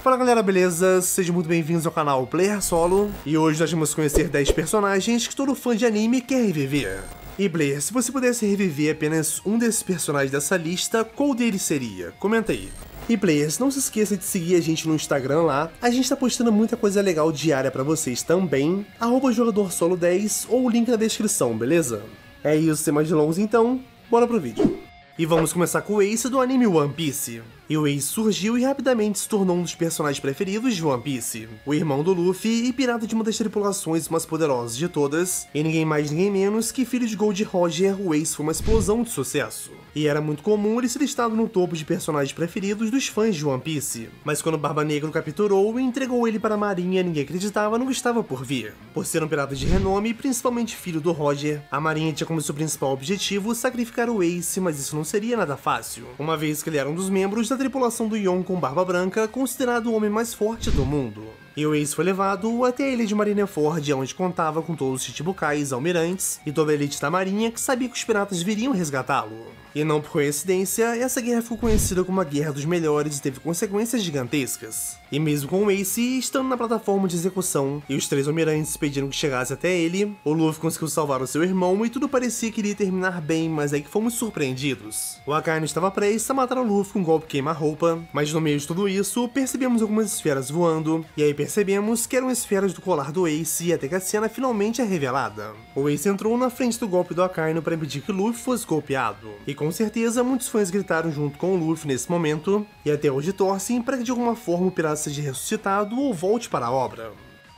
Fala galera, beleza? Sejam muito bem-vindos ao canal Player Solo. E hoje nós vamos conhecer 10 personagens que todo fã de anime quer reviver. E Player, se você pudesse reviver apenas um desses personagens dessa lista, qual deles seria? Comenta aí. E Players, não se esqueça de seguir a gente no Instagram lá, a gente tá postando muita coisa legal diária pra vocês também, @jogadorsolo10 ou o link na descrição, beleza? É isso, sem mais delongas então, bora pro vídeo. E vamos começar com o Ace do anime One Piece. E o Ace surgiu e rapidamente se tornou um dos personagens preferidos de One Piece. O irmão do Luffy e pirata de uma das tripulações mais poderosas de todas, e ninguém mais ninguém menos que filho de Gold Roger, o Ace foi uma explosão de sucesso. E era muito comum ele ser listado no topo de personagens preferidos dos fãs de One Piece. Mas quando Barba Negra o capturou e entregou ele para a marinha, ninguém acreditava no que estava por vir. Por ser um pirata de renome, principalmente filho do Roger, a marinha tinha como seu principal objetivo sacrificar o Ace, mas isso não seria nada fácil, uma vez que ele era um dos membros da tripulação do Yonko Barba Branca, considerado o homem mais forte do mundo. E o Ace foi levado até a ilha de Marineford, onde contava com todos os Chichibukais, almirantes e toda a elite da marinha que sabia que os piratas viriam resgatá-lo. E não por coincidência, essa guerra ficou conhecida como a Guerra dos Melhores e teve consequências gigantescas. E mesmo com o Ace estando na plataforma de execução e os três almirantes pediram que chegasse até ele, o Luffy conseguiu salvar o seu irmão e tudo parecia que iria terminar bem, mas é que fomos surpreendidos. O Akainu estava prestes a matar o Luffy com um golpe queima-roupa, mas no meio de tudo isso, percebemos algumas esferas voando, e aí percebemos que eram esferas do colar do Ace até que a cena finalmente é revelada. O Ace entrou na frente do golpe do Akainu para impedir que o Luffy fosse golpeado, e com certeza muitos fãs gritaram junto com o Luffy nesse momento, e até hoje torcem para que de alguma forma o pirata seja ressuscitado ou volte para a obra.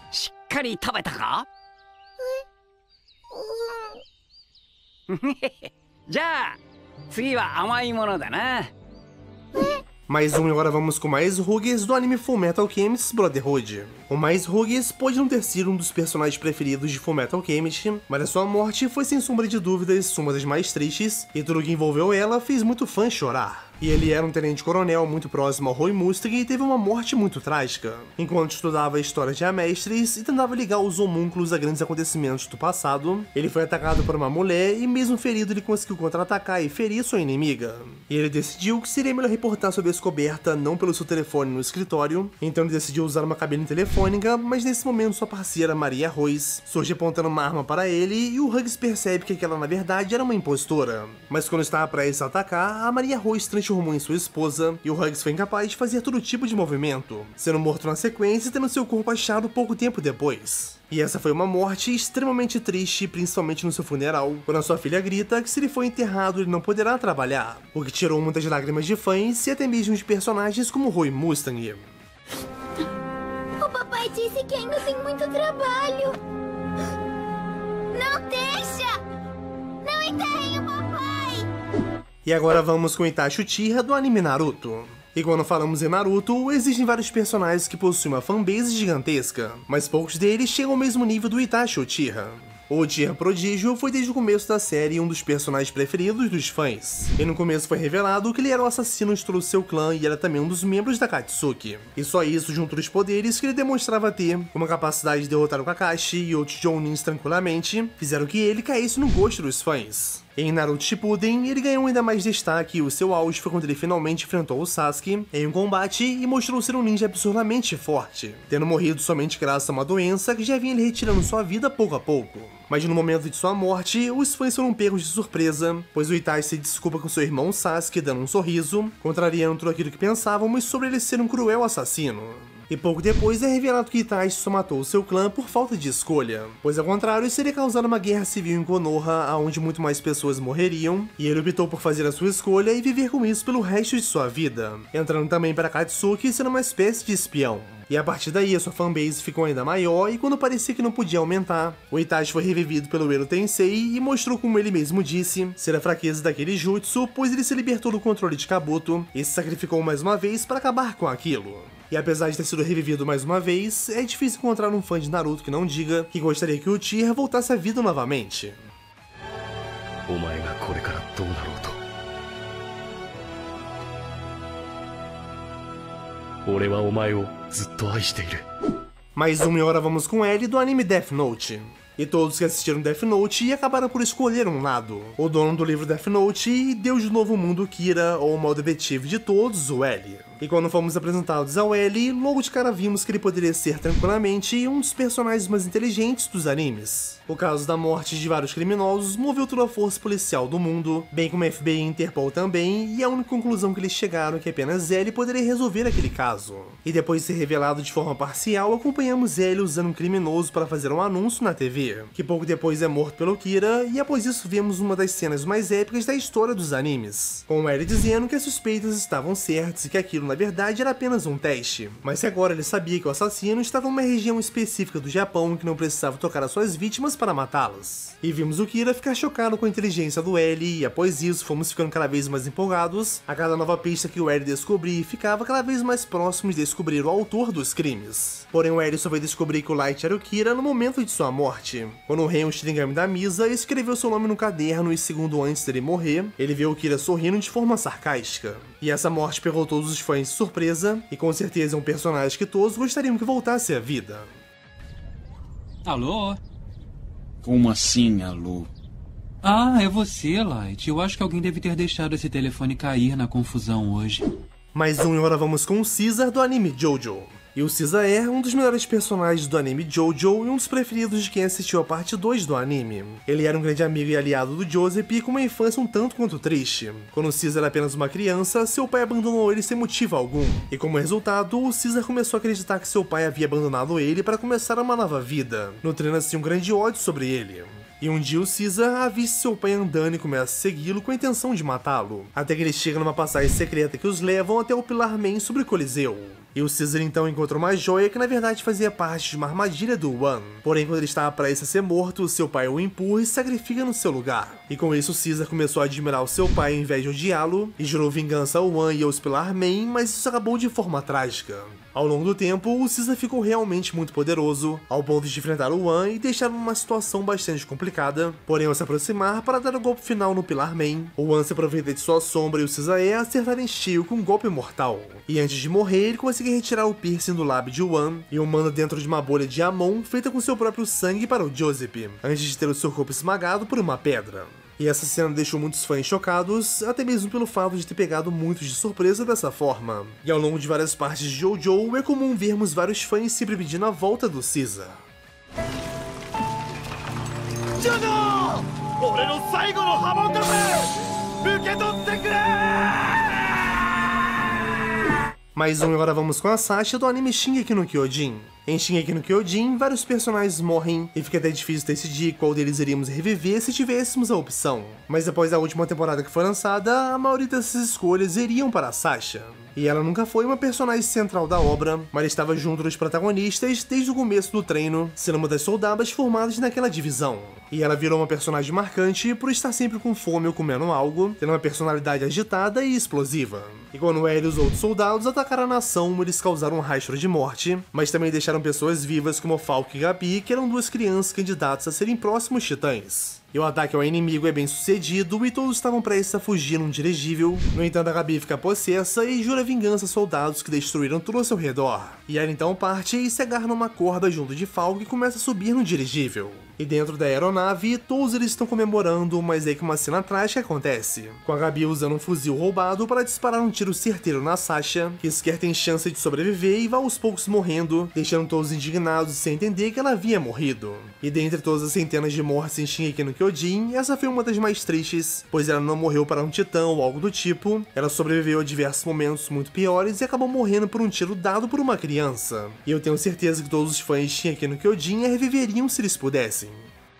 Mais um, e agora vamos com mais Ruges do anime Fullmetal Alchemist Brotherhood. O mais Ruges pode não ter sido um dos personagens preferidos de Fullmetal Alchemist, mas a sua morte foi sem sombra de dúvidas uma das mais tristes, e tudo que envolveu ela fez muito fã chorar. E ele era um tenente-coronel muito próximo ao Roy Mustang e teve uma morte muito trágica, enquanto estudava a história de Amestris e tentava ligar os homúnculos a grandes acontecimentos do passado. Ele foi atacado por uma mulher e mesmo ferido ele conseguiu contra-atacar e ferir sua inimiga. E ele decidiu que seria melhor reportar sua descoberta não pelo seu telefone no escritório, então ele decidiu usar uma cabine telefônica, mas nesse momento sua parceira Maria Rose surge apontando uma arma para ele e o Hugs percebe que aquela na verdade era uma impostora. Mas quando estava prestes a atacar, a Maria Rose transformou em sua esposa, e o Hugs foi incapaz de fazer todo tipo de movimento, sendo morto na sequência e tendo seu corpo achado pouco tempo depois. E essa foi uma morte extremamente triste, principalmente no seu funeral, quando a sua filha grita que se ele for enterrado ele não poderá trabalhar, o que tirou muitas lágrimas de fãs e até mesmo de personagens como Roy Mustang. O papai disse que ainda tem muito trabalho. Não deixa! Não enterrem o papai! E agora vamos com Itachi Uchiha do anime Naruto. E quando falamos em Naruto, existem vários personagens que possuem uma fanbase gigantesca, mas poucos deles chegam ao mesmo nível do Itachi Uchiha. O Uchiha Prodígio foi desde o começo da série um dos personagens preferidos dos fãs, e no começo foi revelado que ele era o assassino de todo o seu clã e era também um dos membros da Katsuki. E só isso, junto dos poderes que ele demonstrava ter, como a capacidade de derrotar o Kakashi e outros Jounins tranquilamente, fizeram que ele caísse no gosto dos fãs. Em Naruto Shippuden, ele ganhou ainda mais destaque e o seu auge foi quando ele finalmente enfrentou o Sasuke em um combate e mostrou ser um ninja absurdamente forte, tendo morrido somente graças a uma doença que já vinha lhe retirando sua vida pouco a pouco. Mas no momento de sua morte, os fãs foram pegos de surpresa, pois o Itachi se desculpa com seu irmão Sasuke dando um sorriso, contrariando tudo aquilo que pensávamos sobre ele ser um cruel assassino. E pouco depois é revelado que Itachi só matou o seu clã por falta de escolha, pois ao contrário seria causar uma guerra civil em Konoha, onde muito mais pessoas morreriam, e ele optou por fazer a sua escolha e viver com isso pelo resto de sua vida, entrando também para Katsuki sendo uma espécie de espião. E a partir daí a sua fanbase ficou ainda maior e quando parecia que não podia aumentar, o Itachi foi revivido pelo Ero Tensei e mostrou, como ele mesmo disse, ser a fraqueza daquele jutsu, pois ele se libertou do controle de Kabuto e se sacrificou mais uma vez para acabar com aquilo. E apesar de ter sido revivido mais uma vez, é difícil encontrar um fã de Naruto que não diga que gostaria que o Uchiha voltasse à vida novamente. Mais um, e agora vamos com L do anime Death Note. e todos que assistiram Death Note acabaram por escolher um lado: o dono do livro Death Note e Deus do Novo Mundo Kira, ou o modo detetive de todos, o L. E quando fomos apresentados ao L, logo de cara vimos que ele poderia ser tranquilamente um dos personagens mais inteligentes dos animes. O caso da morte de vários criminosos moveu toda a força policial do mundo, bem como a FBI e Interpol também, e a única conclusão que eles chegaram é que apenas L poderia resolver aquele caso. E depois de ser revelado de forma parcial, acompanhamos L usando um criminoso para fazer um anúncio na TV, que pouco depois é morto pelo Kira, e após isso vemos uma das cenas mais épicas da história dos animes, com L dizendo que as suspeitas estavam certas e que aquilo na verdade era apenas um teste, mas que agora ele sabia que o assassino estava em uma região específica do Japão que não precisava tocar as suas vítimas para matá-las. E vimos o Kira ficar chocado com a inteligência do L, e após isso fomos ficando cada vez mais empolgados. A cada nova pista que o L descobria, ficava cada vez mais próximo de descobrir o autor dos crimes. Porém o L só veio descobrir que o Light era o Kira no momento de sua morte, quando o rei Shinigami da Misa escreveu seu nome no caderno e segundo antes dele morrer, ele viu o Kira sorrindo de forma sarcástica. E essa morte pegou todos os fãs de surpresa, e com certeza é um personagem que todos gostariam que voltasse à vida. Alô? Como assim, alô? Ah, é você, Light. Eu acho que alguém deve ter deixado esse telefone cair na confusão hoje. Mais um e agora vamos com o Caesar do anime Jojo. E o Caesar é um dos melhores personagens do anime Jojo e um dos preferidos de quem assistiu a parte 2 do anime. Ele era um grande amigo e aliado do Joseph com uma infância um tanto quanto triste. Quando o Caesar era apenas uma criança, seu pai abandonou ele sem motivo algum. E como resultado, o Caesar começou a acreditar que seu pai havia abandonado ele para começar uma nova vida, nutrindo assim um grande ódio sobre ele. E um dia o Caesar avista seu pai andando e começa a segui-lo com a intenção de matá-lo, até que ele chega numa passagem secreta que os levam até o Pilar Man sobre o Coliseu. E o Caesar então encontra uma joia que na verdade fazia parte de uma armadilha do One. Porém, quando ele estava prestes a ser morto, seu pai o empurra e se sacrifica no seu lugar. E com isso o Caesar começou a admirar o seu pai ao invés de odiá-lo, e jurou vingança ao One e aos Pilar Man, mas isso acabou de forma trágica. Ao longo do tempo, o Caesar ficou realmente muito poderoso, ao ponto de enfrentar o One e deixar numa situação bastante complicada. Porém, ao se aproximar para dar o golpe final no Pilar Man, o One se aproveita de sua sombra e o Caesar acertar em cheio com um golpe mortal. E antes de morrer, ele consegue retirar o piercing do lábio de One e o manda dentro de uma bolha de Amon feita com seu próprio sangue para o Joseph, antes de ter o seu corpo esmagado por uma pedra. E essa cena deixou muitos fãs chocados, até mesmo pelo fato de ter pegado muitos de surpresa dessa forma. E ao longo de várias partes de Jojo, é comum vermos vários fãs sempre pedindo a volta do Caesar. Mais um e agora vamos com a Sasha do anime Shingeki no Kyojin. Em Shingeki no Kyojin, vários personagens morrem e fica até difícil decidir qual deles iríamos reviver se tivéssemos a opção. Mas depois da última temporada que foi lançada, a maioria dessas escolhas iriam para a Sasha. E ela nunca foi uma personagem central da obra, mas estava junto dos protagonistas desde o começo do treino, sendo uma das soldadas formadas naquela divisão. E ela virou uma personagem marcante por estar sempre com fome ou comendo algo, tendo uma personalidade agitada e explosiva. E quando ela e os outros soldados atacaram a nação, eles causaram um rastro de morte, mas também deixaram pessoas vivas como Falco e Gabi, que eram duas crianças candidatas a serem próximos titãs. E o ataque ao inimigo é bem sucedido e todos estavam prestes a fugir num dirigível. No entanto, a Gabi fica possessa e jura vingança a soldados que destruíram tudo ao seu redor. E ela então parte e se agarra numa corda junto de Falco e começa a subir no dirigível. E dentro da aeronave, todos eles estão comemorando, mas é que uma cena trágica acontece, com a Gabi usando um fuzil roubado para disparar um tiro certeiro na Sasha, que sequer tem chance de sobreviver e vai aos poucos morrendo, deixando todos indignados sem entender que ela havia morrido. E dentre todas as centenas de mortes em Shingeki no Kyojin, essa foi uma das mais tristes, pois ela não morreu para um titã ou algo do tipo, ela sobreviveu a diversos momentos muito piores e acabou morrendo por um tiro dado por uma criança. E eu tenho certeza que todos os fãs de Shingeki no Kyojin a reviveriam se eles pudessem.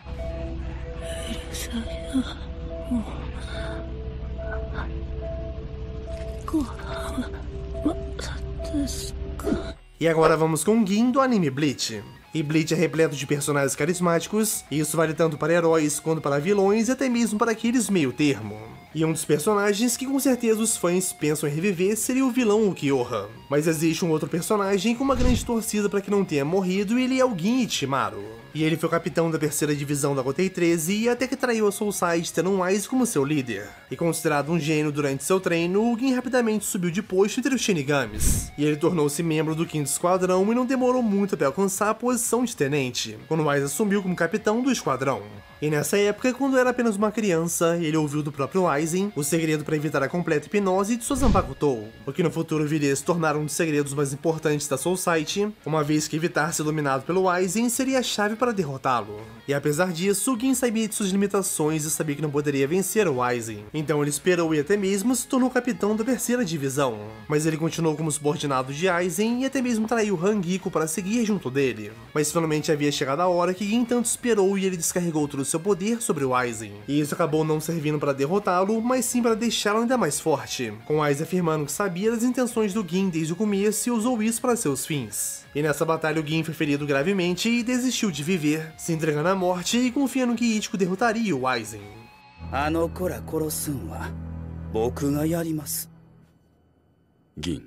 E agora vamos com Gin do anime Bleach. E Bleach é repleto de personagens carismáticos, e isso vale tanto para heróis quanto para vilões e até mesmo para aqueles meio termo. E um dos personagens que com certeza os fãs pensam em reviver seria o vilão Ulquiorra. Mas existe um outro personagem com uma grande torcida para que não tenha morrido e ele é o Gin Ichimaru. E ele foi o capitão da terceira divisão da Gotei 13 até que traiu a Soul Side tendo um Aizen como seu líder. E considerado um gênio durante seu treino, o Gin rapidamente subiu de posto entre os Shinigamis. E ele tornou-se membro do 5º Esquadrão e não demorou muito até alcançar a posição de tenente, quando o Aizen assumiu como capitão do esquadrão. E nessa época, quando era apenas uma criança, ele ouviu do próprio Aizen o segredo para evitar a completa hipnose de sua Zanpakutou, o que no futuro viria a se tornar um dos segredos mais importantes da Soul Society, uma vez que evitar ser dominado pelo Aizen seria a chave para derrotá-lo. E apesar disso, Gin sabia de suas limitações e sabia que não poderia vencer o Aizen, então ele esperou e até mesmo se tornou capitão da terceira divisão. Mas ele continuou como subordinado de Aizen e até mesmo traiu Hangiko para seguir junto dele. Mas finalmente havia chegado a hora que Gin tanto esperou e ele descarregou todo seu poder sobre o Aizen. E isso acabou não servindo para derrotá-lo, mas sim para deixá-lo ainda mais forte, com o Aizen afirmando que sabia das intenções do Gin desde o começo e usou isso para seus fins. E nessa batalha o Gin foi ferido gravemente e desistiu de viver, se entregando à morte e confiando que Ichigo derrotaria o Aizen. Gin.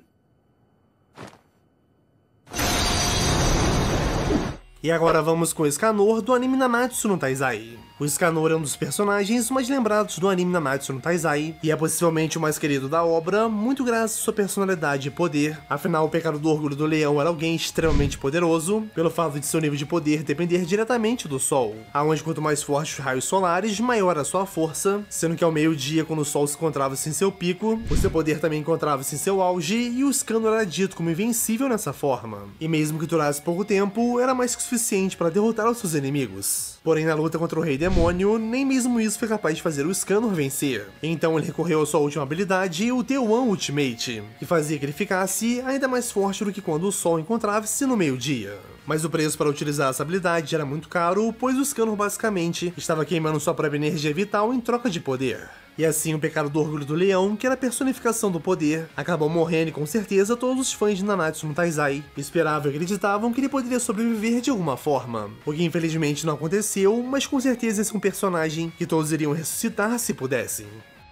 E agora vamos com o Escanor do anime Nanatsu no Taizai. O Escanor é um dos personagens mais lembrados do anime Nanatsu no Taizai, e é possivelmente o mais querido da obra, muito graças à sua personalidade e poder. Afinal, o pecado do orgulho do leão era alguém extremamente poderoso, pelo fato de seu nível de poder depender diretamente do sol, aonde quanto mais fortes os raios solares, maior a sua força, sendo que ao meio-dia, quando o sol se encontrava-se em seu pico, o seu poder também encontrava-se em seu auge, e o Escanor era dito como invencível nessa forma. E mesmo que durasse pouco tempo, era mais que suficiente para derrotar os seus inimigos. Porém, na luta contra o Rei Demônio, nem mesmo isso foi capaz de fazer o Escanor vencer. Então ele recorreu à sua última habilidade, o T1 Ultimate, que fazia que ele ficasse ainda mais forte do que quando o sol encontrava-se no meio-dia. Mas o preço para utilizar essa habilidade era muito caro, pois o Escanor basicamente estava queimando sua própria energia vital em troca de poder. E assim o pecado do orgulho do leão, que era a personificação do poder, acabou morrendo e com certeza todos os fãs de Nanatsu no Taizai esperavam e acreditavam que ele poderia sobreviver de alguma forma. O que infelizmente não aconteceu, mas com certeza esse é um personagem que todos iriam ressuscitar se pudessem.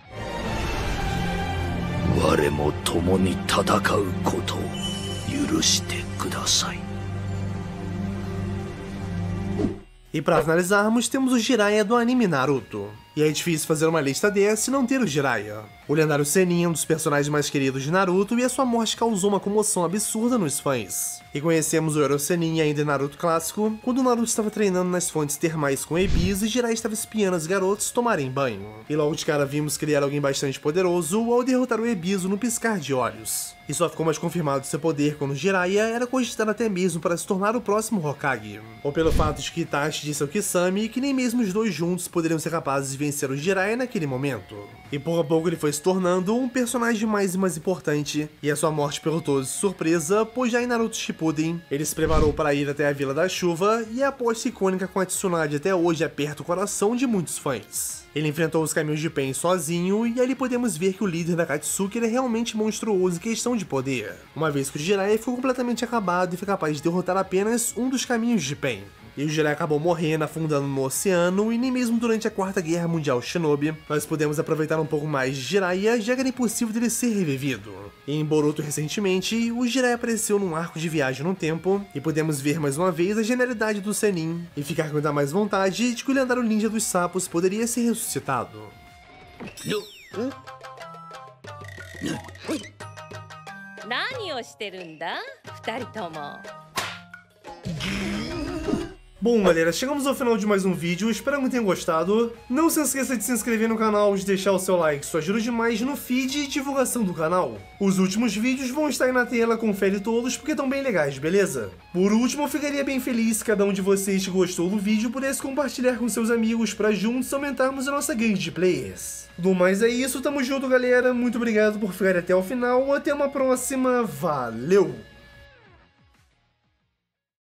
E para finalizarmos, temos o Jiraiya do anime Naruto. E é difícil fazer uma lista dessa e não ter o Jiraiya. O lendário Sennin é um dos personagens mais queridos de Naruto e a sua morte causou uma comoção absurda nos fãs. E conhecemos o herói Sennin ainda em Naruto clássico, quando o Naruto estava treinando nas fontes termais com Ebis e Jiraiya estava espiando os garotos tomarem banho. E logo de cara vimos que ele era alguém bastante poderoso ao derrotar o Ebisu no piscar de olhos. E só ficou mais confirmado seu poder quando Jiraiya era cogitado até mesmo para se tornar o próximo Hokage. Ou pelo fato de que Itachi disse ao Kisame que nem mesmo os dois juntos poderiam ser capazes de vencer o Jiraiya naquele momento. E pouco a pouco ele foi se tornando um personagem mais e mais importante, e a sua morte pegou todos de surpresa, pois já em Naruto Shippuden, ele se preparou para ir até a Vila da Chuva, e a aposta icônica com a Tsunade até hoje aperta o coração de muitos fãs. Ele enfrentou os caminhos de Pain sozinho, e ali podemos ver que o líder da Katsuki é realmente monstruoso em questão de poder, uma vez que o Jiraiya ficou completamente acabado e foi capaz de derrotar apenas um dos caminhos de Pain. E o Jiraiya acabou morrendo, afundando no oceano, e nem mesmo durante a Quarta Guerra Mundial Shinobi, nós podemos aproveitar um pouco mais de Jiraiya, já que era impossível dele ser revivido. E em Boruto recentemente, o Jiraiya apareceu num arco de viagem no tempo, e podemos ver mais uma vez a genialidade do Sennin, e ficar com ainda mais vontade de que o lendário ninja dos sapos poderia ser ressuscitado. Bom, galera, chegamos ao final de mais um vídeo, espero que tenham gostado. Não se esqueça de se inscrever no canal, de deixar o seu like, isso ajuda demais no feed e divulgação do canal. Os últimos vídeos vão estar aí na tela, confere todos porque estão bem legais, beleza? Por último, eu ficaria bem feliz se cada um de vocês que gostou do vídeo pudesse compartilhar com seus amigos para juntos aumentarmos a nossa gangue de players. Do mais é isso, tamo junto, galera, muito obrigado por ficar até o final, até uma próxima, valeu!